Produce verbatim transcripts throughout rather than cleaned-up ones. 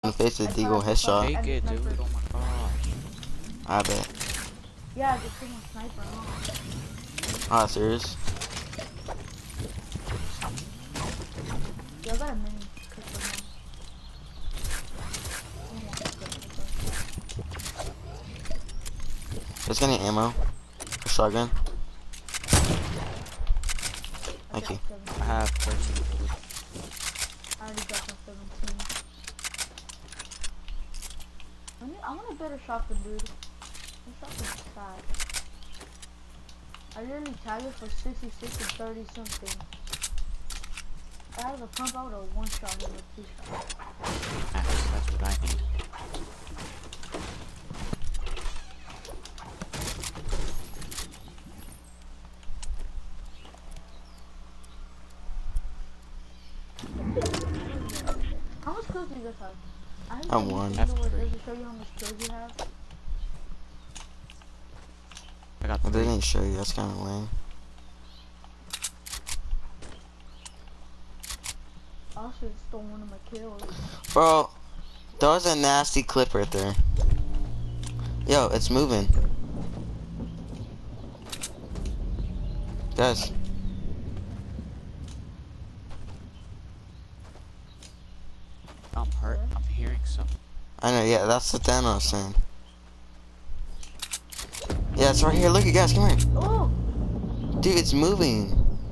the face of Deagle headshot. Take it, dude. Oh my gosh. I bet. Yeah, the freaking sniper, huh? Ah, serious? Yeah, I got a mini. Just getting ammo for shotgun. Thank you. I have thirteen. I already got my seventeen. I, need, I want a better shotgun, dude. My shotgun's sad. I literally tagged it for sixty-six and thirty something. If I had a pump, I would have one shot him with two shots. That's, that's what I need. How much kills do you guys have? I I'm one. Does it show you how much kills you have? I got Well, they three. didn't show you. That's kind of lame. I should have stolen one of my kills. Bro, that was a nasty clip right there. Yo, it's moving. Guys. I'm hurt. I'm hearing something. I know, yeah, that's the Thanos thing. Yeah, it's right here. Look, you guys, come here. Oh! Dude, it's moving.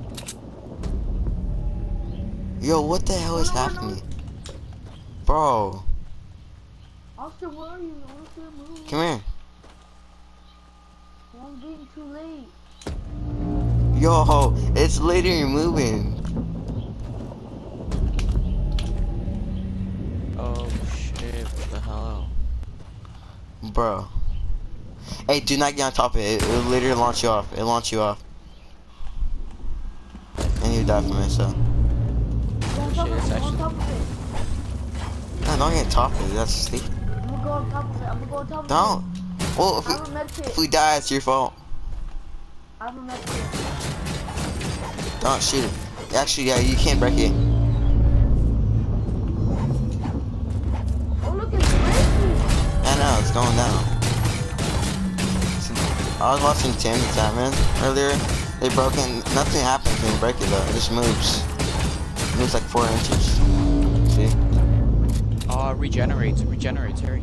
Yo, what the hell is No, no, no, no. happening? Bro, Austin, where are you? I want to move. come here. Well, I'm getting too late. Yo, it's literally moving. Oh shit! What the hell? Bro. Hey, do not get on top of it. It will literally launch you off. It'll launch you off. And you die from it, so. Go on top Shit, of it's it. Go on actually- top of it. No, don't get on top of it. That's stupid. I'm gonna go on top of it. I'm gonna go on top of Don't. it. Well, if I we, have a med kit. if we die, it's your fault. I have a med kit. Don't shoot it. Actually, yeah, you can't break it. Oh, look, it's breaking. I know, it's going down. I was watching Tim and Simon earlier. They broke it. Nothing happens when you break it, though. It just moves. It moves like four inches. See? Oh, it regenerates. It regenerates, Harry.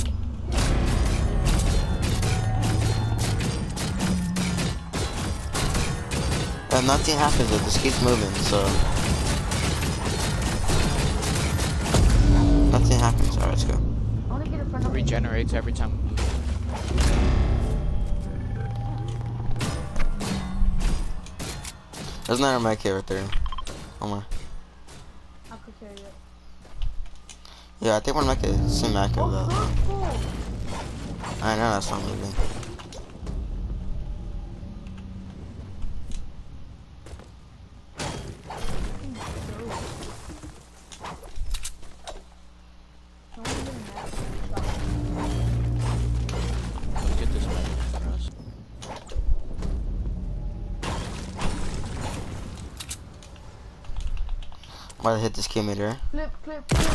And nothing happens. It just keeps moving, so. Nothing happens. Alright, let's go. I wanna get in front It of me. regenerates every time we move. There's another med kit right there. Oh my. I could carry it. Yeah, I think one med kit is same med kit Oh, though. purple. I know that's not moving. Let's get this one for us. I'm about to hit this kid meter. Clip, clip, clip.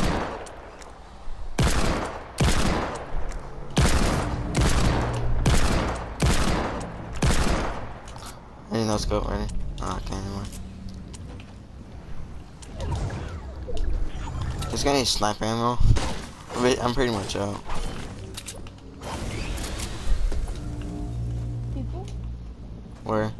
I need no scope ready. Oh, I can't anymore. Just gonna need sniper ammo. I'm re- I'm pretty much out. People? Where?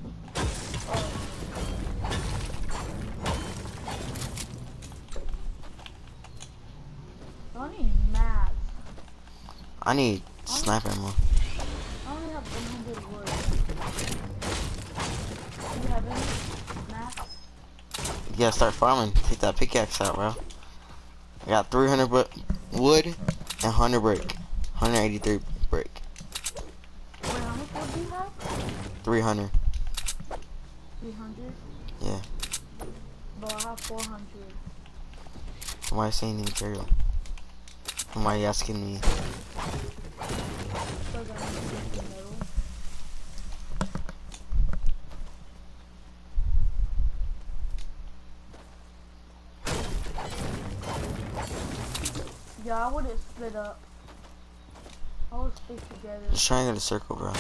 I need maps. I need sniper ammo. I only have one hundred wood. Do you have any maps? You gotta start farming. Take that pickaxe out, bro. I got three hundred bu- wood and one hundred brick. one hundred eighty-three brick. Wait, how much wood do you have? three hundred. three hundred? Yeah. But I have four hundred. Why are you saying the material? And why are you asking me? Still got anything metal. Yeah, Yeah, I wouldn't split up. I would stick together. Just trying to get a circle, bro.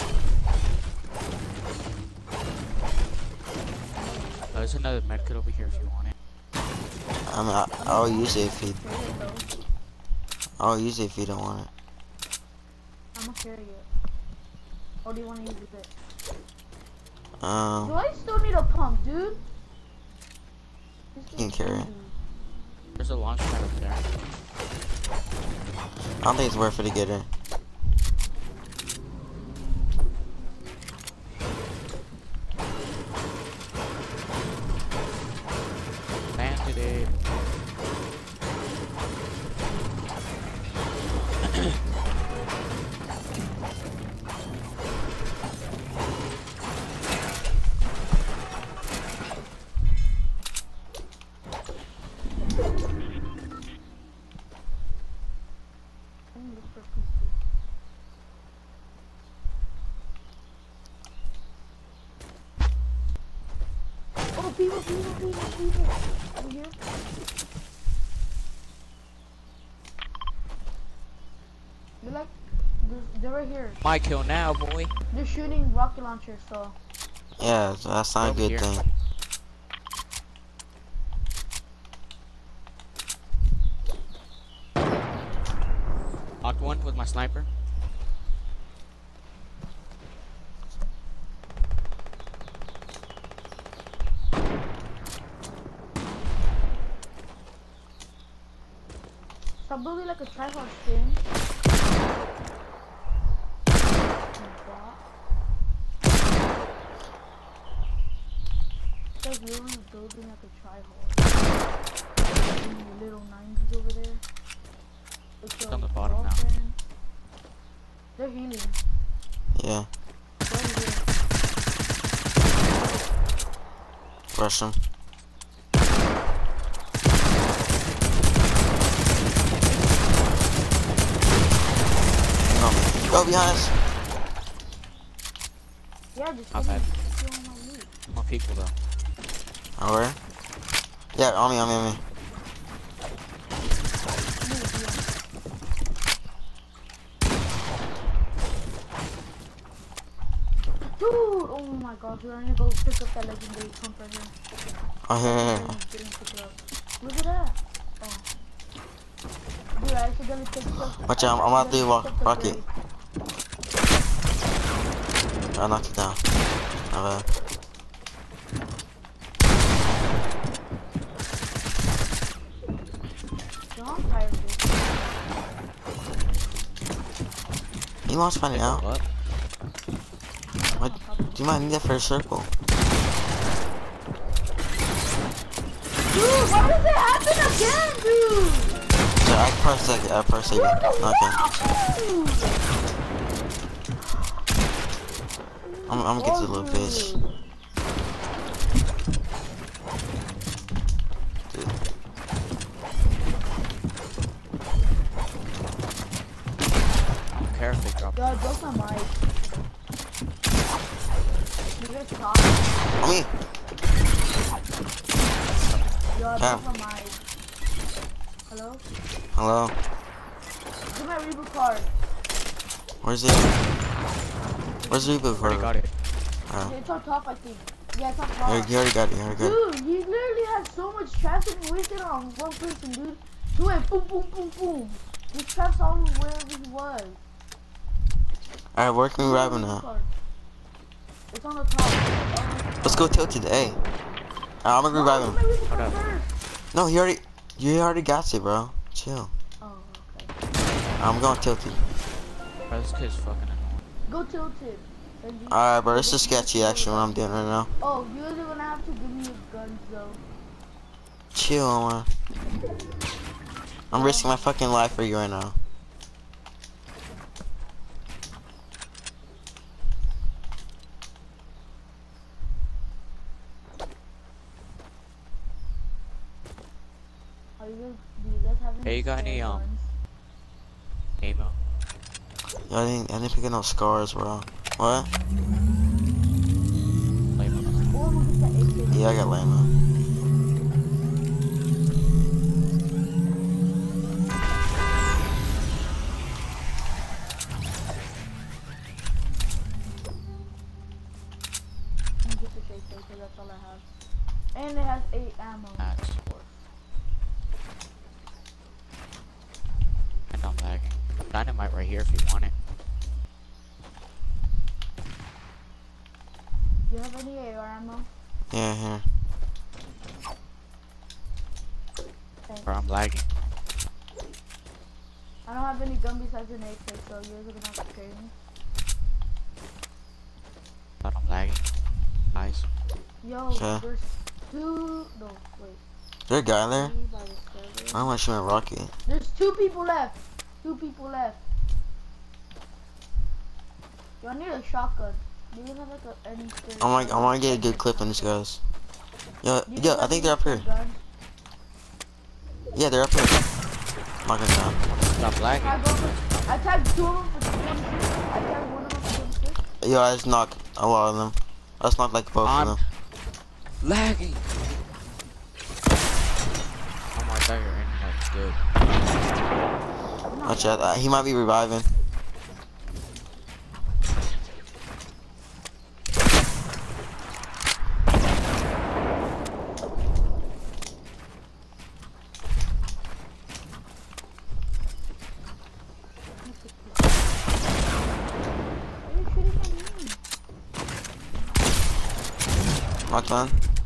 Oh, there's another medkit over here if you want it. I mean, I, I'll use it if you. Carry it though. I'll use it if you don't want it. I'm gonna carry it. Or do you want to use it? Do Um, I still need a pump, dude? This you can is carry it. voodoo. There's a launch pad up there. I don't think it's worth it to get it. Landed it. Let me look for people. Oh, people, people, people, people. Over here. They're like, they're, they're right here. My kill now, boy. They're shooting rocket launchers, so. Yeah, so that's not a Over good here. thing. Knocked one with my sniper. Stop building like a tripod skin. Stop really building like a tripod. And the little nineties over there. With It's your on the bottom now. girlfriend. They're healing. Yeah, They're over here. rush them. Go, go behind us. Yeah, just Not hit bad. him. Steal my loot. More people though. Oh, where? Yeah, on me, on me, on me. Dude, oh my gosh, we're gonna go pick up that legendary pump right here. Oh, here, here, here. Didn't- didn't pick it up. Look at that. Oh. Dude, I accidentally picked up. Watch out, I'm I about to walk, accidentally rocket. picked up I knocked it down. My bad. the grade. Yo, I'm tired of this. You lost finding out. What? What? You might need that for a circle. Dude, why does it happen again, dude? So I pressed like I pressed like okay. I'm I'm gonna get to the little bitch. Dude. I don't care if they drop. Yo, I broke my mic. You guys talk? On me. Yo, I Cam. broke my mic. Hello? Hello. Get my reboot card. Where's it? Where's the reboot Already card? got it. Oh. It's on top, I think. Yeah, it's on You top. already- you already got it. You already got it. Dude, he literally had so much traps and he wasted it on one person, dude. He went boom, boom, boom, boom. His traps all wherever he was. Alright, where can we grab him now? It's on the top. It's on the top. Let's go tilted. Hey. I'm gonna No, grab get him. my reboot Hold card up. first. No, he already. You already got it, bro. Chill. Oh, okay. I'm going tilted. Bro, this kid's fucking annoying. Go tilted. Benji. Alright, bro. This is sketchy. Actually, what I'm doing right now. Oh, you're either gonna have to give me your guns though. Chill, man. I'm risking my fucking life for you right now. Are you guys, do you guys have any Hey, you got any, spare um, guns? Ammo. Yo, I didn't. I didn't pick up no scars, bro. What? Ammo. Oh, I'm gonna get that A K. Yeah, I got lame. That's all I have. And it has eight ammo. That's worth. And I'm lagging. Dynamite right here if you want it. Do you have any A R ammo? Yeah, here. Thanks. Or I'm lagging. I don't have any gun besides an A K, so you're gonna have to carry me. But I'm lagging. Nice. Yo, Okay. there's two. No, wait. Is there a guy there? Three by the server. I want to shoot a rocket. There's two people left. Two people left. Yo, I need a shotgun. Do you have like a any? I want, I want to get a good clip on these guys. Yo, Do you yo, have I think any they're up here. gun? Yeah, they're up here. Knocking down. Stop lagging. I go- I tagged two of them for twenty-six. I tagged one of them for twenty-six. Yo, I just knocked a lot of them. I just knocked like both I'm of them. lagging. Oh my god, your internet's good. I'm not Watch out. Uh, he might be reviving. Why are you shooting at me? Knocked one.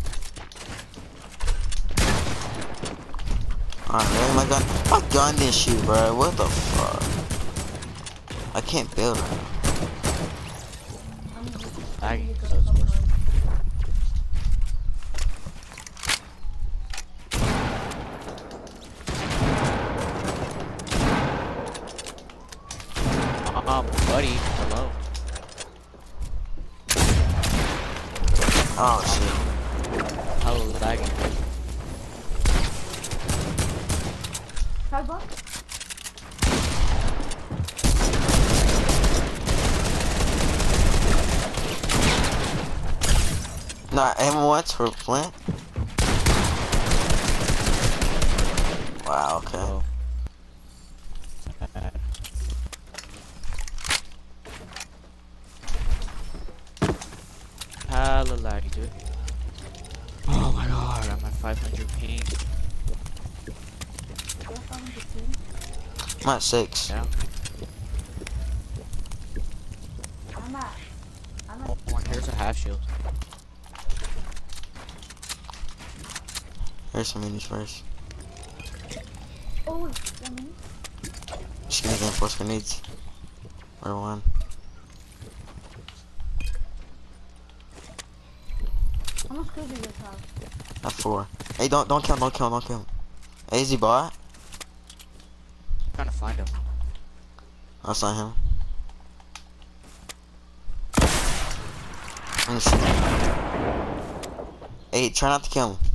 Alright, really? My gun. My gun didn't shoot, bro. What the fuck? I can't build. I'm just Lagging, you so go it's worse. somewhere. Um, buddy, hello. Oh shit. Hello, lagging. Tag one? Nah, aim once for plant. Wow, okay. Oh. Hella laggy, dude. Oh my god, I'm at five hundred ping. Do I find the team? I'm at six. Yeah. I'm at. I'm at. Oh, here's a half shield. Here's some minis first. Oh, wait. One minute. Just gonna reinforce grenades. Or one. How much kills do you guys have? At four. Hey, don't don't kill him, don't kill him, don't kill him. Hey, is he bot? Trying to find him. That's not him. Let me see. Hey, try not to kill him.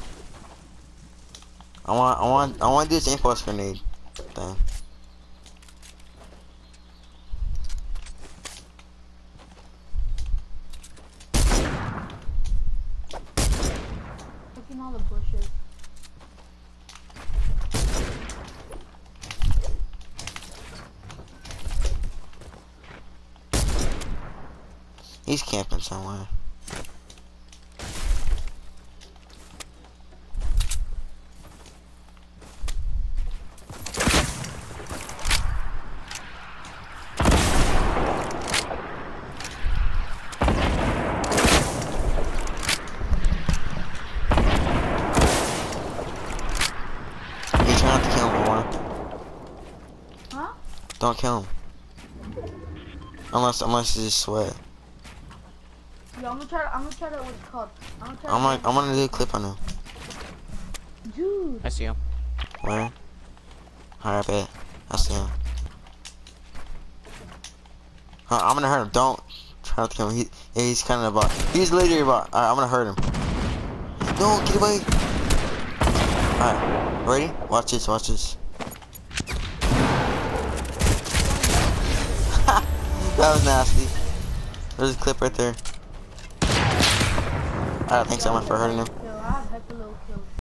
I want, I want, I want to do this impulse grenade thing. Look in all the bushes. He's camping somewhere. You try not to kill him, Warner. Huh? Don't kill him. Unless, unless it's just sweat. Yo, I'm gonna try. I'm gonna try to what's it called. I'm gonna try. I'm to, like, I'm gonna do a clip on him. Dude. I see him. Where? Alright, I bet. I see him. Huh, I'm gonna hurt him. Don't try not to kill him. He, yeah, he's kind of a bot. He's literally a bot. Alright, I'm gonna hurt him. No, get away. Alright, ready? Watch this, watch this. That was nasty. There's a clip right there. Alright, thanks so much for hurting him.